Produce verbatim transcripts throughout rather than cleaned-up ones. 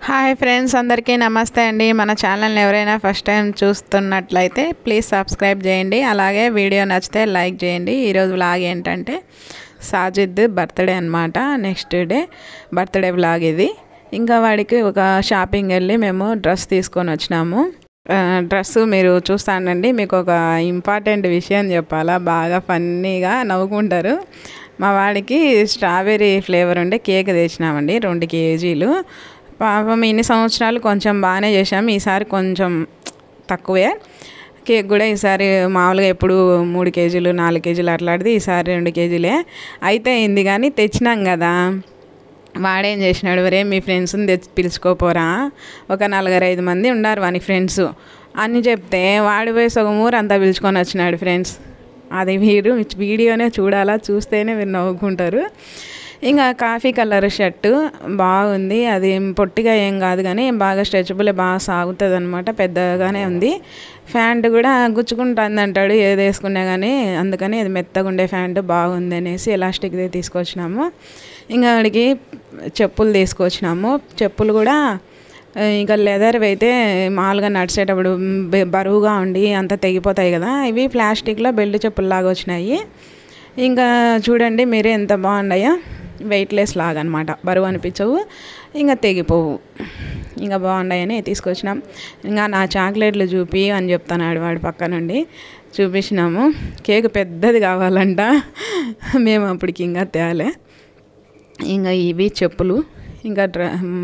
Hi friends, అందరికీ నమస్తే అండి. మన ఛానల్ని ఎవరైనా ఫస్ట్ టైం చూస్తున్నట్లయితే ప్లీజ్ సబ్స్క్రైబ్ చేయండి. అలాగే వీడియో నచ్చితే లైక్ చేయండి. ఈరోజు వ్లాగ్ ఏంటంటే సాజిద్ బర్త్డే అనమాట. నెక్స్ట్ డే బర్త్డే వ్లాగ్ ఇది. ఇంకా వాడికి ఒక షాపింగ్ వెళ్ళి మేము డ్రెస్ తీసుకొని వచ్చినాము. డ్రెస్ మీరు చూస్తానండి. మీకు ఒక ఇంపార్టెంట్ విషయం చెప్పాలా, బాగా ఫన్నీగా నవ్వుకుంటారు. మా వాడికి స్ట్రాబెర్రీ ఫ్లేవర్ ఉండే కేక్ తెచ్చినామండి, రెండు కేజీలు. పాపం ఇన్ని సంవత్సరాలు కొంచెం బాగానే చేసాము, ఈసారి కొంచెం తక్కువే. కేక్ కూడా ఈసారి మామూలుగా ఎప్పుడు మూడు కేజీలు నాలుగు కేజీలు అట్లాంటిది, ఈసారి రెండు కేజీలే అయితే అయింది. కానీ తెచ్చినాం కదా, వాడేం చేసినాడు, వరే మీ ఫ్రెండ్స్ని తెచ్చి పిలుచుకోపోరా, ఒక నలుగురు ఐదు మంది ఉన్నారు వాని ఫ్రెండ్స్ అని చెప్తే వాడి పోయి సగం ఊరు అంతా పిలుచుకొని వచ్చినాడు ఫ్రెండ్స్. అది మీరు వీడియోనే చూడాలా, చూస్తేనే మీరు నవ్వుకుంటారు. ఇంకా కాఫీ కలర్ షర్టు బాగుంది, అది పొట్టిగా ఏం కాదు కానీ బాగా స్ట్రెచబుల్, బాగా సాగుతుంది అనమాట, పెద్దగానే ఉంది. ప్యాంట్ కూడా గుచ్చుకుంటుంది అంటాడు ఏది వేసుకున్నా కానీ, అందుకని అది మెత్తగా ఉండే ప్యాంటు బాగుంది అనేసి ఎలాస్టిక్ది తీసుకొచ్చినాము. ఇంకా వాడికి చెప్పులు తీసుకొచ్చినాము. చెప్పులు కూడా ఇంకా లెదర్వి అయితే మామూలుగా నడిచేటప్పుడు బరువుగా ఉండి అంతా తెగిపోతాయి కదా, ఇవి ప్లాస్టిక్లో బెల్ట్ చెప్పుల్లాగా వచ్చినాయి. ఇంకా చూడండి మీరే ఎంత బాగున్నాయో, వెయిట్లెస్ లాగా అనమాట, బరువు అనిపించవు, ఇంకా తెగిపోవు, ఇంకా బాగున్నాయని తీసుకొచ్చినాం. ఇంకా నా చాక్లెట్లు చూపి అని చెప్తున్నాడు వాడు పక్క నుండి. చూపించినాము. కేక్ పెద్దది కావాలంట, మేము అప్పటికి ఇంకా తేలే. ఇంకా ఇవి చెప్పులు, ఇంకా డ్ర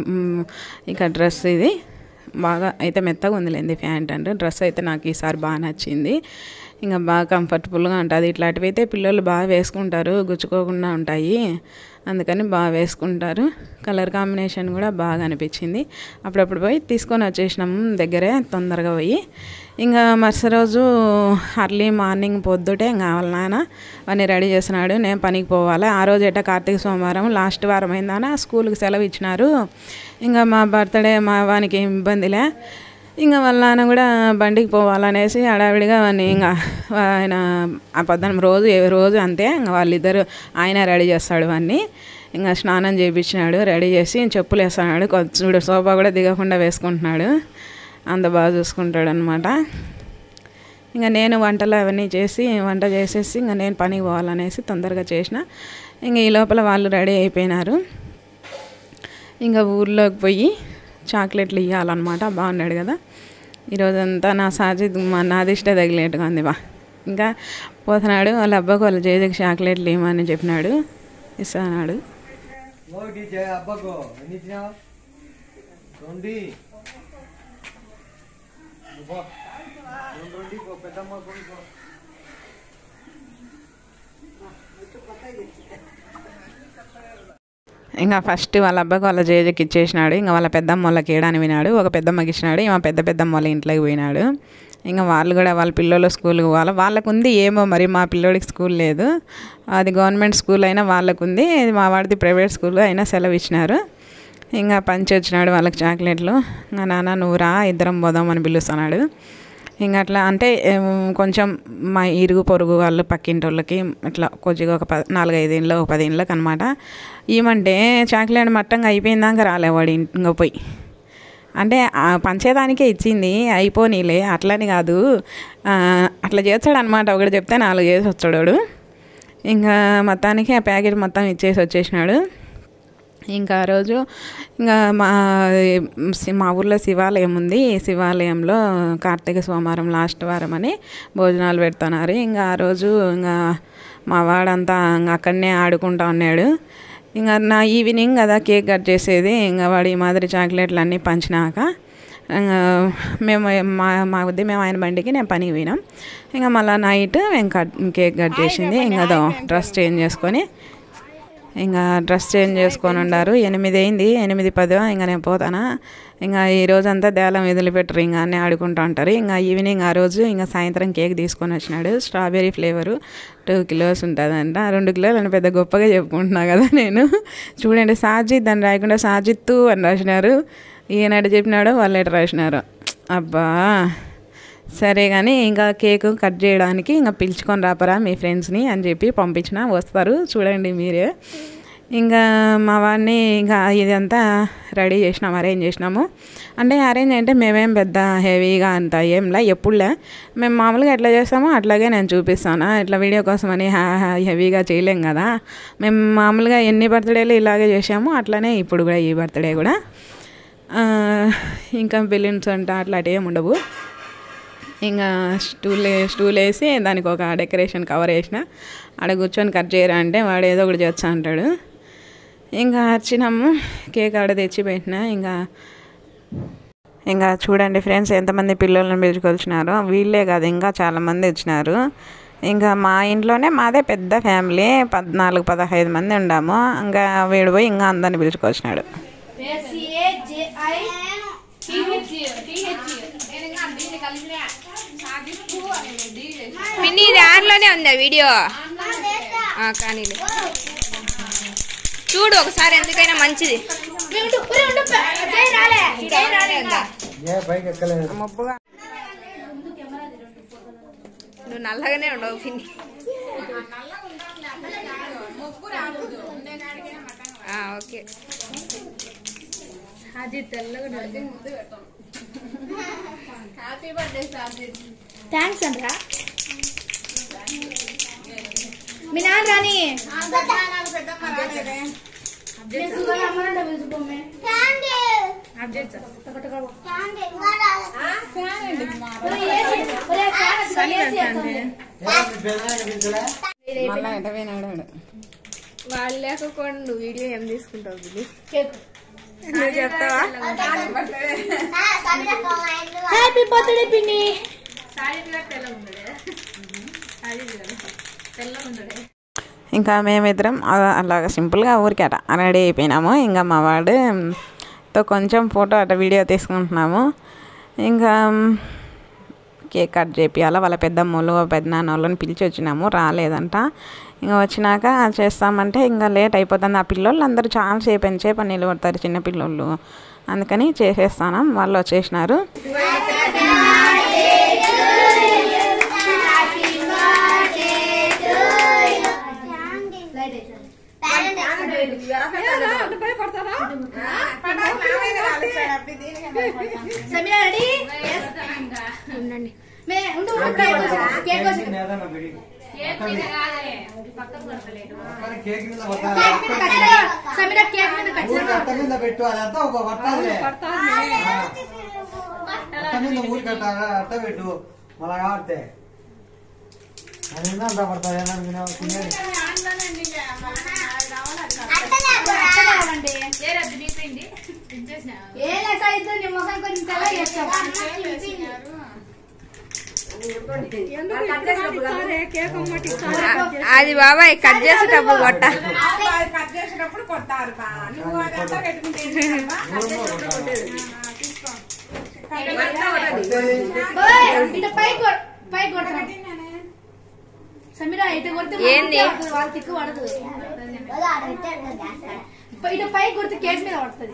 ఇంకా డ్రెస్ ఇది బాగా అయితే మెత్తగా ఉందిలేండి ప్యాంట్ అంటే. డ్రెస్ అయితే నాకు ఈసారి బాగా నచ్చింది, ఇంకా బాగా కంఫర్టబుల్గా ఉంటుంది. ఇట్లాంటివి అయితే పిల్లలు బాగా వేసుకుంటారు, గుచ్చుకోకుండా ఉంటాయి, అందుకని బాగా వేసుకుంటారు. కలర్ కాంబినేషన్ కూడా బాగా అనిపించింది. అప్పుడప్పుడు పోయి తీసుకొని వచ్చేసినాము దగ్గరే, తొందరగా పోయి. ఇంకా మరుసటి రోజు అర్లీ మార్నింగ్ పొద్దుటే ఇంకా వాళ్ళ నాన్న వాడిని రెడీ చేస్తున్నాడు, నేను పనికి పోవాలి. ఆ రోజు ఎట్టా కార్తీక సోమవారం లాస్ట్ వారం అయిందానా, స్కూల్కి సెలవు ఇచ్చినారు. ఇంకా మా బర్త్డే మా వానికి ఏం ఇబ్బందిలే, ఇంకా వాళ్ళ నాన్న కూడా బండికి పోవాలనేసి హడావిడిగా వాడిని ఇంకా ఆయన ఆ పద్దెనిమిది రోజు ఏ రోజు అంతే, ఇంకా వాళ్ళిద్దరు ఆయన రెడీ చేస్తాడు వాడిని. ఇంకా స్నానం చేయించినాడు, రెడీ చేసి చెప్పులు వేస్తున్నాడు. చూడు సోఫా కూడా దిగకుండా వేసుకుంటున్నాడు, అంత బాగా చూసుకుంటాడు అనమాట. ఇంకా నేను వంటలు అవన్నీ చేసి వంట చేసేసి ఇంకా నేను పనికి పోవాలనేసి తొందరగా చేసిన. ఇంకా ఈ లోపల వాళ్ళు రెడీ అయిపోయినారు. ఇంకా ఊర్లోకి పోయి చాక్లెట్లు ఇవ్వాలన్నమాట. బాగున్నాడు కదా ఈరోజంతా. నా సాజిద్ మా నాదిష్టే తగిలేట్టుగా ఉంది బా. ఇంకా పోతున్నాడు, వాళ్ళ అబ్బాకు వాళ్ళ జేజకి చాక్లెట్లు ఇవ్వమని చెప్పినాడు, ఇస్తాడు. ఇంకా ఫస్ట్ వాళ్ళ అబ్బాకి వాళ్ళ జేజకి ఇచ్చేసినాడు. ఇంకా వాళ్ళ పెద్దమ్మ వాళ్ళకి ఏడాని వినాడు, ఒక పెద్దమ్మకి ఇచ్చినాడు. ఇంకా పెద్ద పెద్దమ్మ వాళ్ళ ఇంట్లోకి పోయినాడు. ఇంకా వాళ్ళు కూడా వాళ్ళ పిల్లలు స్కూల్కి పోవాలి. వాళ్ళకు ఉంది ఏమో మరి, మా పిల్లోడికి స్కూల్ లేదు, అది గవర్నమెంట్ స్కూల్ అయినా వాళ్ళకు ఉంది, మా వాడిది ప్రైవేట్ స్కూల్ అయినా సెలవు ఇచ్చినారు. ఇంకా పంచి వచ్చినాడు వాళ్ళకి చాక్లెట్లు. ఇంకా నాన్న నువ్వు రా, ఇద్దరం పోదామని పిలుస్తున్నాడు. ఇంకా అట్లా అంటే కొంచెం మా ఇరుగు పొరుగు వాళ్ళు పక్కింటి వాళ్ళకి అట్లా కొద్దిగా ఒక పది నాలుగైదు ఇంట్లో ఒక పది ఇంట్లోకి అనమాట. ఏమంటే చాక్లెట్ మట్టంగా అయిపోయిందాక రాలేవాడు ఇంకా పోయి, అంటే పంచేదానికే ఇచ్చింది అయిపోనీలే అట్లని కాదు, అట్లా చేస్తాడు అనమాట. ఒకటి చెప్తే నాలుగు చేసి వచ్చాడు. ఇంకా మొత్తానికి ఆ ప్యాకెట్ మొత్తం ఇచ్చేసి వచ్చేసినాడు. ఇంకా ఆ రోజు ఇంకా మా మా ఊర్లో శివాలయం ఉంది, శివాలయంలో కార్తీక సోమవారం లాస్ట్ వారం అని భోజనాలు పెడుతున్నారు. ఇంకా ఆ రోజు ఇంకా మా వాడంతా అక్కడనే ఆడుకుంటా ఉన్నాడు. ఇంకా నా ఈవినింగ్ కదా కేక్ కట్ చేసేది, ఇంకా వాడు ఈ మాదిరి చాక్లెట్లు అన్నీ పంచినాక మేము మా మా ఉద్దే మేము ఆయన బండికి నేను పనికి పోయినాం. ఇంకా మళ్ళీ నైట్ మేము కట్ కేక్ కట్ చేసింది. ఇంకా డ్రెస్ చేంజ్ చేసుకొని ఇంకా డ్రెస్ చేంజ్ చేసుకొని ఉన్నారు. ఎనిమిది అయింది, ఎనిమిది పదో ఇంకా నేను పోతానా. ఇంకా ఈ రోజంతా దేలం వదిలిపెట్టరు, ఇంకా అన్నీ ఆడుకుంటూ ఉంటారు. ఇంకా ఈవినింగ్ ఆ రోజు ఇంకా సాయంత్రం కేక్ తీసుకొని వచ్చినాడు, స్ట్రాబెర్రీ ఫ్లేవరు, టూ కిలోస్ ఉంటుందంట. రెండు కిలోలు అని పెద్ద గొప్పగా చెప్పుకుంటున్నా కదా నేను. చూడండి సాజిద్ అని రాయకుండా సాజిత్తు అని రాసినారు. ఈయనట చెప్పినాడు, వాళ్ళు ఎట రాసినారు. అబ్బా సరే కానీ ఇంకా కేక్ కట్ చేయడానికి ఇంకా పిలుచుకొని రాపరా మీ ఫ్రెండ్స్ని అని చెప్పి పంపించిన, వస్తారు చూడండి మీరే. ఇంకా మా వాడిని ఇంకా ఇదంతా రెడీ చేసినాము, అరేంజ్ చేసినాము. అంటే అరేంజ్ అంటే మేమేం పెద్ద హెవీగా అంత ఏంలా, ఎప్పుడులే మేము మామూలుగా ఎట్లా చేస్తామో అట్లాగే నేను చూపిస్తాను. ఇట్లా వీడియో కోసం అని హెవీగా చేయలేం కదా. మేము మామూలుగా ఎన్ని బర్త్డేలు ఇలాగే చేసాము, అట్లానే ఇప్పుడు కూడా ఈ బర్త్డే కూడా. ఇంకా బెలూన్స్ అంట అట్లాంటి ఏమి ఉండవు. ఇంకా స్టూల్ స్టూల్ వేసి దానికి ఒక డెకరేషన్ కవర్ వేసిన, ఆడ కూర్చొని కట్ చేయరా అంటే వాడు ఏదో ఒకటి చేస్తా అంటాడు. ఇంకా వచ్చినాము, కేక్ ఆడ తెచ్చి పెట్టిన. ఇంకా ఇంకా చూడండి ఫ్రెండ్స్ ఎంతమంది పిల్లలను పిలుచుకొచ్చినారో. వీళ్ళే కాదు ఇంకా చాలామంది వచ్చినారు. ఇంకా మా ఇంట్లోనే మాదే పెద్ద ఫ్యామిలీ, పద్నాలుగు పదహైదు మంది ఉన్నాము. ఇంకా వీడు పోయి ఇంకా అందరిని పిలుచుకొచ్చినాడు. పిన్ని దారిలోనే ఉందా వీడియో? కానీ చూడు ఒకసారి, ఎందుకైనా మంచిది. నువ్వు నల్లగానే ఉండవు పిన్ని. ఓకే అది తెల్లగా. Happy birthday Sajid. థ్యాంక్స్ అండ్రా. మీ నాన్న రాని వాళ్ళు లేకపోకుండా నువ్వు వీడియో ఏం తీసుకుంటావు? నువ్వు చెప్తావా? హ్యాపీ బర్త్డే పిన్ని. ఇంకా మేమిద్దరం అలాగ సింపుల్గా ఊరికి అట రెడీ అయిపోయినాము. ఇంకా మా వాడుతో కొంచెం ఫోటో అట వీడియో తీసుకుంటున్నాము. ఇంకా కేక్ కట్ చేపియాలా, వాళ్ళ పెద్దమ్మలు పెద్దనాన్న వాళ్ళని పిలిచి వచ్చినాము, రాలేదంట. ఇంకా వచ్చినాక చేస్తామంటే ఇంకా లేట్ అయిపోతుంది. ఆ పిల్లోళ్ళు అందరూ చాలాసేపు ఎంతసేపు నిలబడతారు చిన్న పిల్లోళ్ళు, అందుకని చేసేస్తాను. వాళ్ళు వచ్చేసినారు. పెట్టు అదంతా ఒక ఊరి కట్టాగా అట్ట పెట్టు మళ్ళా ఆడితే అది అంతా పడుతుంది. అది బాబాయ్ కట్ చేసేటప్పుడు కొట్ట కట్ చేసేటప్పుడు కొట్టారు. సమీరా ఇటు కొడితే వాళ్ళ తిక్కు పడదు, ఇటు పై కొడితే కేక్ మీద పడుతుంది.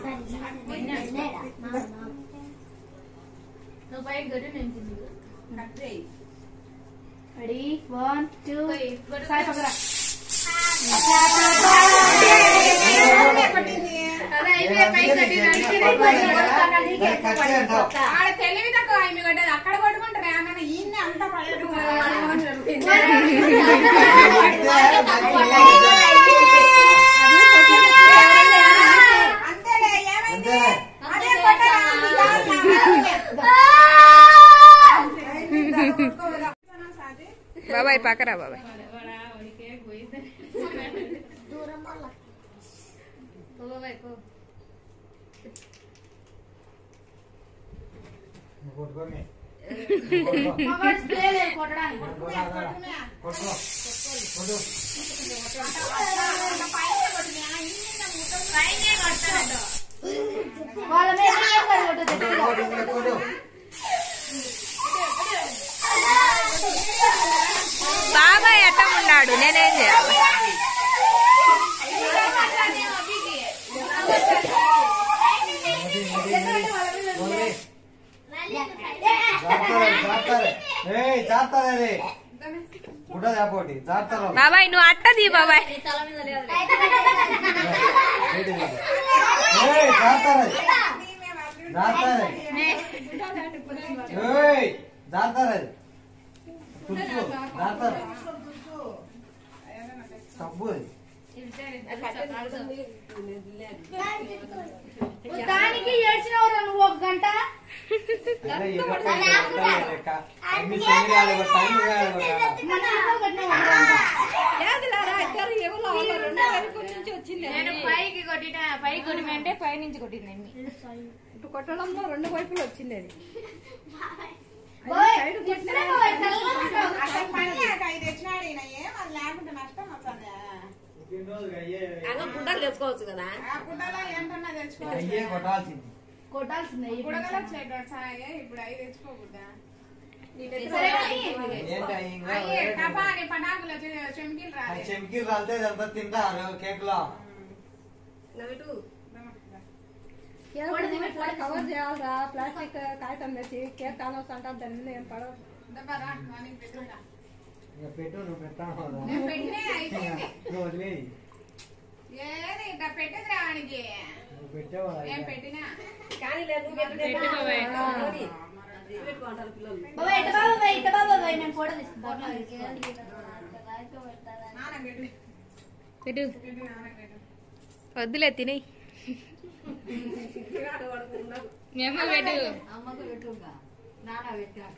నువ్వు పైకి కొట్టి నేను రెడీ వన్ టూ సాయి పక్కన తెలివి తక్కువ అక్కడ కొట్టుకుంటారు ఈయన్ని అంతా బాబాయ్ పక్కరా బాబాయ్. బాబాయ్ ఎట్ట ఉన్నాడు, నేనేం చేయాలి? గుడ్డ తేపోటి జాగ్రత్త బాబాయ్ నువ్వు అట్టది బాబాయ్ దానికి ఏడ్చినవరా నువ్వు ఒక గంట పైకి కొట్టిన పైకి కొట్టినంటే పై నుంచి కొట్టింది ఇప్పుడు కొట్టడంలో రెండు వైపులు వచ్చింది అది గుడ్డలు తెచ్చుకోవచ్చు కదా కొట్టాల్సిందే ఇప్పుడు అవి తెచ్చుకోకూడదా చెంకిలు రాలితే ఇదంతా తింటారు కేక్ లో కవర్ చేయాలరా ప్లాస్టిక్ కాగితం తెచ్చి కేక్ కానొస్తా అంటారు దాని ఏం పడవు పెట్టు నువ్వు పెట్టావు పెట్టదు రావానికి నువ్వు పెట్టావు ఏం పెట్టినా కానీ లేదు పెట్టు వద్దులే తినే పెట్టు అమ్మకు పెట్టుగా నాన్న పెట్టాక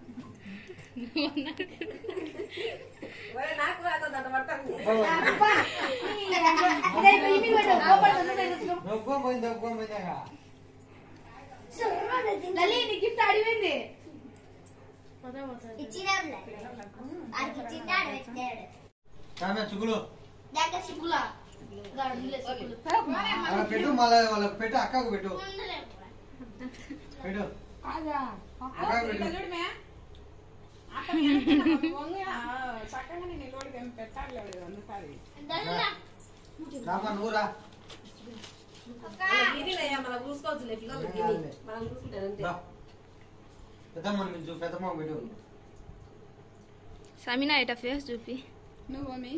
నాకు నొప్పం పోయింది నొప్పం పోయిందాక గిఫ్ట్ అడిగింది చుగులు సిగ్గులా పెట్టు మళ్ళీ వాళ్ళకి పెట్టు అక్కకు పెట్టు పెట్టు అక్కకు పెట్టు చక్కగా నిలబడి పెట్టాలి అందుకని రామా నువ్వు రా పెద్దమ్మ నుంచి పెద్దమ్మ పెట్టు సమీనా ఎట ఫేస్ చూపి నువ్వు మీ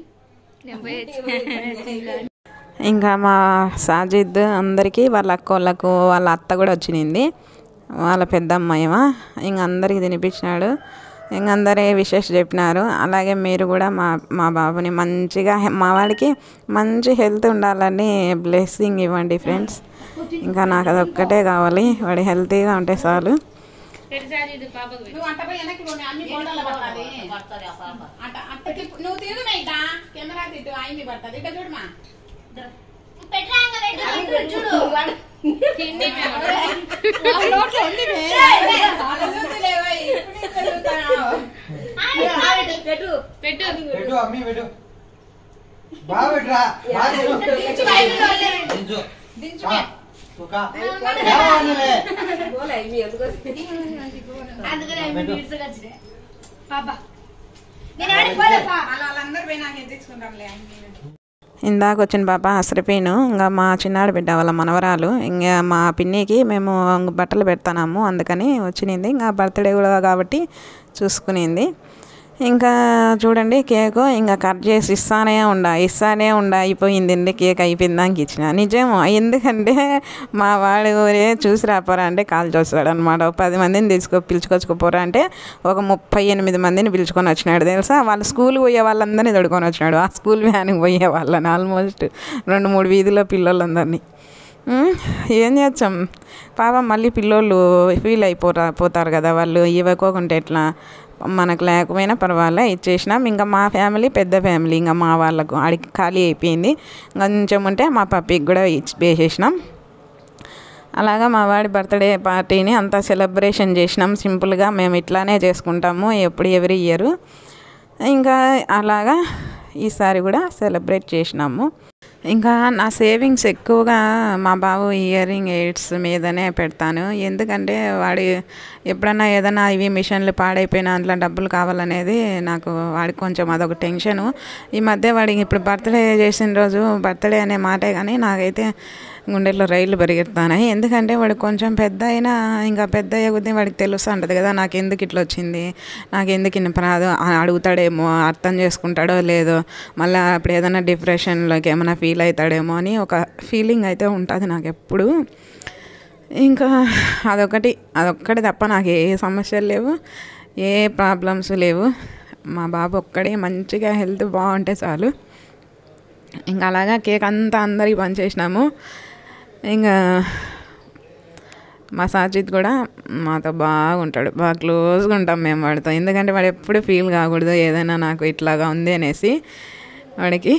ఇంకా మా సాజిద్ అందరికీ వాళ్ళ అక్క వాళ్ళకు వాళ్ళ అత్త కూడా వచ్చింది, వాళ్ళ పెద్దమ్మాయిమా. ఇంక అందరికి తినిపించినాడు, ఇంక అందరే విషెస్ చెప్పినారు. అలాగే మీరు కూడా మా మా బాబుని మంచిగా, మా వాడికి మంచి హెల్త్ ఉండాలని బ్లెస్సింగ్ ఇవ్వండి ఫ్రెండ్స్. ఇంకా నాకు అదొక్కటే కావాలి, వాడి హెల్తీగా ఉంటే చాలు. నువ్వు అంట పోయి వెనక్కి పోనీ, అన్ని ఫోటోలు పట్టాలి. నువ్వు తిరుగు ఇట్లా కెమెరా తిట్టు, ఆయన్ని పడుతుంది. ఇట్లా చూడమా పెట్టు అమ్మి పెట్టు బాగా పెట్టురా వాళ్ళందరూ పోయి నాకు ఎత్తించుకుంటాంలే. ఇందాక వచ్చిన పాప అసరిపోయిను, ఇంకా మా చిన్నాడు బిడ్డ వాళ్ళ మనవరాలు. ఇంకా మా పిన్నికి మేము బట్టలు పెడతాము, అందుకని వచ్చింది. ఇంకా బర్త్డే కూడా కాబట్టి చూసుకునింది. ఇంకా చూడండి కేకు ఇంకా కట్ చేసి ఇస్తానే ఉండ ఇస్తానే ఉండ అయిపోయింది. కేక్ అయిపోయిందానికి ఇచ్చిన నిజం. ఎందుకంటే మా వాడు చూసి రాపోరా అంటే కాల్ చేస్తాడు అనమాట. ఒక పది మందిని తీసుకో పిలుచుకొచ్చుకోపోరా అంటే ఒక ముప్పై ఎనిమిది మందిని పిలుచుకొని వచ్చినాడు తెలుసా. వాళ్ళు స్కూల్కి పోయే వాళ్ళందరినీ తొడుకొని వచ్చినాడు, ఆ స్కూల్ వ్యాన్కి పోయే వాళ్ళని ఆల్మోస్ట్ రెండు మూడు వీధిలో పిల్లలందరినీ. ఏం చేస్తాం పాపం, మళ్ళీ పిల్లోళ్ళు ఫీల్ అయిపోరా పోతారు కదా వాళ్ళు, ఇవ్వకోకుంటే ఎట్లా. మనకు లేకపోయినా పర్వాలే ఇచ్చేసినాం. ఇంకా మా ఫ్యామిలీ పెద్ద ఫ్యామిలీ, ఇంకా మా వాళ్ళకు ఆడికి ఖాళీ అయిపోయింది. కొంచెం ఉంటే మా పప్పికి కూడా ఇచ్చి వేసేసినాం. అలాగా మా వాడి బర్త్డే పార్టీని అంతా సెలబ్రేషన్ చేసినాం సింపుల్గా. మేము ఇట్లానే చేసుకుంటాము ఎప్పుడు ఎవ్రీ ఇయర్. ఇంకా అలాగా ఈసారి కూడా సెలబ్రేట్ చేసినాము. ఇంకా నా సేవింగ్స్ ఎక్కువగా మా బాబు ఇయరింగ్ ఎయిడ్స్ మీదనే పెడతాను. ఎందుకంటే వాడి ఎప్పుడన్నా ఏదైనా ఇవి మిషన్లు పాడైపోయినా అందులో డబ్బులు కావాలనేది నాకు వాడికి కొంచెం అదొక టెన్షను. ఈ మధ్య వాడికి ఇప్పుడు బర్త్డే చేసిన రోజు, బర్త్డే అనే మాటే కానీ నాకైతే గుండెల్లో రైళ్ళు పరిగెత్తానాయి. ఎందుకంటే వాడు కొంచెం పెద్ద అయినా ఇంకా పెద్ద అయ్యే కొద్దీ వాడికి తెలుస్తూ ఉంటుంది కదా, నాకు ఎందుకు ఇట్లా వచ్చింది, నాకు ఎందుకు ఇన్ని ప్రాదు అడుగుతాడేమో, అర్థం చేసుకుంటాడో లేదో, మళ్ళీ అప్పుడు ఏదైనా డిప్రెషన్లోకి ఏమైనా ఫీల్ అవుతాడేమో అని ఒక ఫీలింగ్ అయితే ఉంటుంది నాకు ఎప్పుడు. ఇంకా అదొకటి అదొక్కటి తప్ప నాకు ఏ సమస్యలు లేవు, ఏ ప్రాబ్లమ్స్ లేవు. మా బాబు ఒక్కడే మంచిగా హెల్త్ బాగుంటే చాలు. ఇంకా అలాగా కేక్ అంతా అందరికి పనిచేసినాము. ఇంకా మా సాజిద్ కూడా మాతో బాగుంటాడు, బాగా క్లోజ్గా ఉంటాం మేము వాడితో. ఎందుకంటే వాడు ఎప్పుడు ఫీల్ కాకూడదు ఏదైనా నాకు ఇట్లాగా ఉంది అనేసి వాడికి.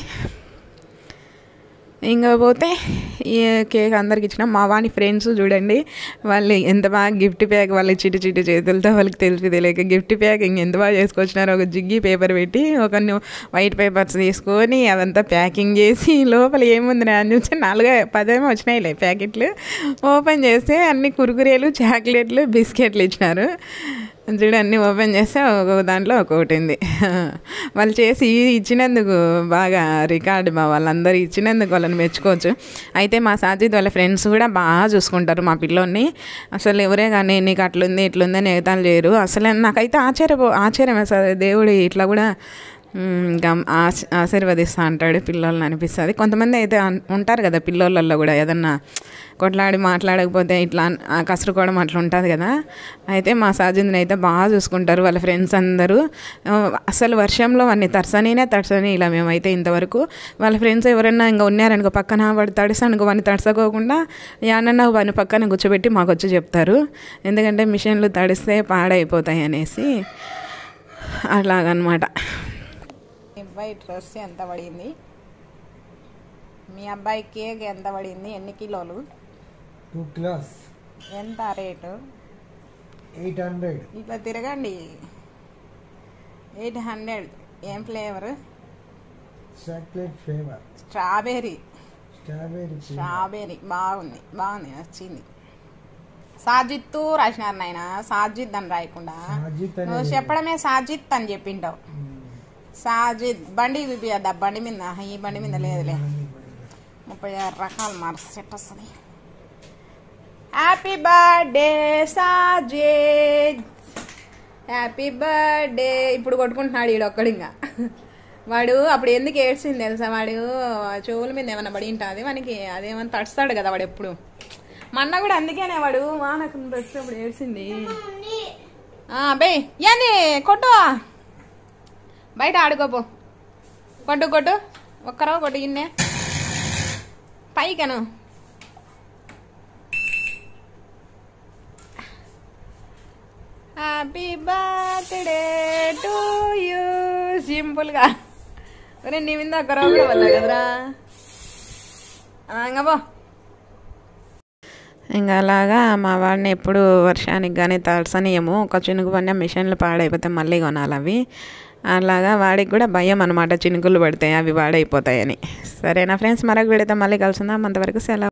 ఇంకా పోతే ఈ కేక్ అందరికి ఇచ్చినాం. మా వాని ఫ్రెండ్స్ చూడండి, వాళ్ళు ఎంత బాగా గిఫ్ట్ ప్యాక్, వాళ్ళు చిటి చిటి చేతులతో వాళ్ళకి తెలిసి తెలియక గిఫ్ట్ ప్యాక్ ఇంక ఎంత బాగా చేసుకొచ్చినారు. ఒక జిగ్గి పేపర్ పెట్టి ఒక వైట్ పేపర్స్ తీసుకొని అదంతా ప్యాకింగ్ చేసి లోపల ఏముంది అని చూసి నాలుగు పదేమో వచ్చినాయిలే ప్యాకెట్లు. ఓపెన్ చేస్తే అన్ని కురుకురేలు, చాక్లెట్లు, బిస్కెట్లు ఇచ్చినారు. చూడు అన్నీ ఓపెన్ చేస్తే ఒక్కొక్క దాంట్లో ఒక్కొక్కటి ఉంది. వాళ్ళు చేసి ఇచ్చినందుకు బాగా రికార్డు, మా వాళ్ళందరూ ఇచ్చినందుకు వాళ్ళని మెచ్చుకోవచ్చు. అయితే మా సాజిద్ వాళ్ళ ఫ్రెండ్స్ కూడా బాగా చూసుకుంటారు మా పిల్లోని. అసలు ఎవరే కానీ నీకు అట్లుంది ఇట్లుంది అని ఎగతాలు చేయరు. అసలు నాకైతే ఆశ్చర్య ఆశ్చర్యమే సార్, దేవుడు ఇట్లా కూడా ఇంకా ఆశ ఆశీర్వదిస్తూ అంటాడు పిల్లల్ని అనిపిస్తుంది. కొంతమంది అయితే ఉంటారు కదా పిల్లోళ్ళల్లో కూడా ఏదన్నా కొట్లాడి మాట్లాడకపోతే ఇట్లా కసురుకోవడం అట్లా ఉంటుంది కదా. అయితే మా సాజిద్ని అయితే బాగా చూసుకుంటారు వాళ్ళ ఫ్రెండ్స్ అందరూ. అసలు వర్షంలో అన్ని తడసనినే తడసని ఇలా మేమైతే ఇంతవరకు. వాళ్ళ ఫ్రెండ్స్ ఎవరైనా ఇంకా ఉన్నారనుకో పక్కన వాడు తడిసానుకో వాడిని తడసకోకుండా యానన్నా వాడిని పక్కన కూర్చోబెట్టి మాకు వచ్చి చెప్తారు. ఎందుకంటే మిషన్లు తడిస్తే పాడైపోతాయి అనేసి అలాగనమాట. మీ అబ్బాయి డ్రెస్ ఎంత పడింది, మీ అబ్బాయి కేక్ ఎంత పడింది, ఎన్ని కిలోలు, టూ కిలోస్ ఎంత రేటు, ఎయిట్ హండ్రెడ్ ఇట్లా తిరగండి. ఎయిట్ హండ్రెడ్ ఏం flavour, chocolate flavour, strawberry strawberry strawberry బాగుంది బాగుంది నచ్చింది. సాజిత్తు రాసినారు నాయన, సాజిద్ అని రాయకుండా నువ్వు చెప్పడమే సాజిత్ అని చెప్పింటావు. సాజిద్ బండి చూపియద్దా, బండి మీద ఈ బండి మీద లేదులే, ముప్పై ఆరు రకాలు మార్క్స్ సెట్ వస్తుంది. Happy birthday Sajid, happy birthday. ఇప్పుడు కొట్టుకుంటున్నాడు ఈడొక్కడు. ఇంకా వాడు అప్పుడు ఎందుకు ఏడ్చింది తెలుసా, వాడు చెవుల మీద ఏమైనా పడి ఉంటుంది వానికి, అదేమన్నా తడుస్తాడు కదా వాడు ఎప్పుడు. మొన్న కూడా అందుకేనే వాడు వానకు వచ్చినప్పుడు ఏడ్చింది. బే ఏంది కొట్టు, బయట ఆడుకోపో, కొట్టు కొట్టు ఒక్కరో కొట్టు గిన్నె పైకను. Happy birthday to you. సింపుల్గా నీ మీద ఒక్కరో కూడా వద్దా కదరా. ఇంకా పో. ఇంకా అలాగా మా వాడిని ఎప్పుడు వర్షానికి కానీ తడసనియము. ఒక చినుకు పడిన మిషన్లు పాడైపోతే మళ్ళీ కొనాలి అవి. అలాగా వాడికి కూడా భయం అనమాట, చినుకులు పడితే అవి పాడైపోతాయని. సరేనా ఫ్రెండ్స్, మరొక వీడియోతో మళ్ళీ కలుసుకుందాం. అంతవరకు సెలవు.